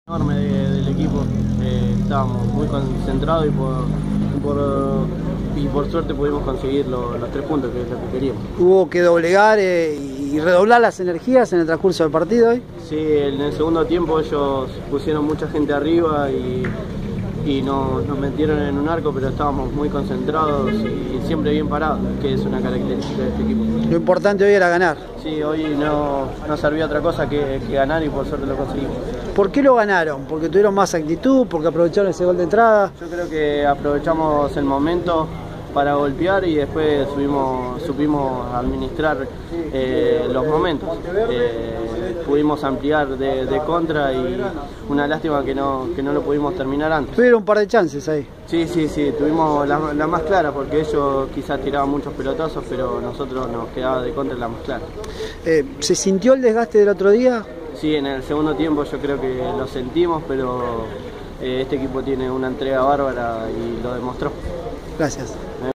Enorme del equipo, estábamos muy concentrados y por suerte pudimos conseguir los 3 puntos, que es lo que queríamos. ¿Hubo que doblegar y redoblar las energías en el transcurso del partido hoy? Sí, en el segundo tiempo ellos pusieron mucha gente arriba y nos metieron en un arco, pero estábamos muy concentrados y siempre bien parados, que es una característica de este equipo. Lo importante hoy era ganar. Sí, hoy no servía otra cosa que ganar y por suerte lo conseguimos. ¿Por qué lo ganaron? ¿Porque tuvieron más actitud? ¿Porque aprovecharon ese gol de entrada? Yo creo que aprovechamos el momento para golpear y después supimos administrar los momentos. Pudimos ampliar de contra y una lástima que no lo pudimos terminar antes. Tuvieron un par de chances ahí. Sí, tuvimos la más clara porque ellos quizás tiraban muchos pelotazos, pero nosotros nos quedaba de contra la más clara. ¿Se sintió el desgaste del otro día? Sí, en el segundo tiempo yo creo que lo sentimos, pero este equipo tiene una entrega bárbara y lo demostró. Gracias.